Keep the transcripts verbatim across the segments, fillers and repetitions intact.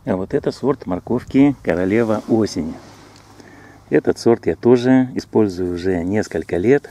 А вот это сорт морковки «Королева осени». Этот сорт я тоже использую уже несколько лет.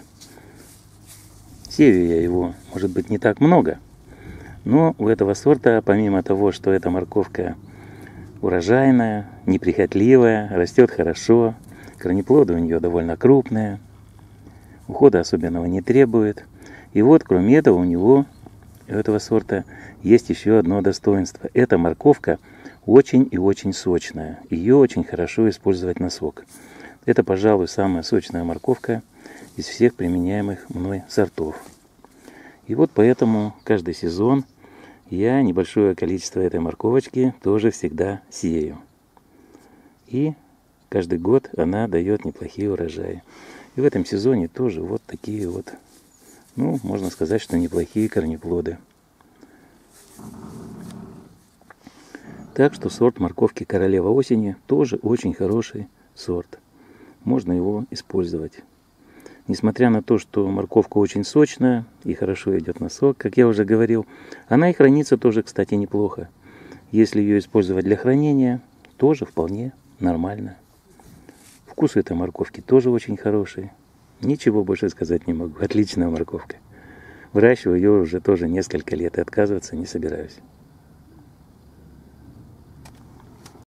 Сею я его, может быть, не так много. Но у этого сорта, помимо того, что эта морковка урожайная, неприхотливая, растет хорошо, корнеплоды у нее довольно крупные, ухода особенного не требует. И вот, кроме этого, у него, у этого сорта, есть еще одно достоинство. Эта морковка очень и очень сочная. Ее очень хорошо использовать на сок. Это, пожалуй, самая сочная морковка из всех применяемых мной сортов. И вот поэтому каждый сезон я небольшое количество этой морковочки тоже всегда сею. И каждый год она дает неплохие урожаи. И в этом сезоне тоже вот такие вот, ну, можно сказать, что неплохие корнеплоды. Так что сорт морковки «Королева осени» тоже очень хороший сорт. Можно его использовать. Несмотря на то, что морковка очень сочная и хорошо идет на сок, как я уже говорил, она и хранится тоже, кстати, неплохо. Если ее использовать для хранения, тоже вполне нормально. Вкус этой морковки тоже очень хороший. Ничего больше сказать не могу. Отличная морковка. Выращиваю ее уже тоже несколько лет и отказываться не собираюсь.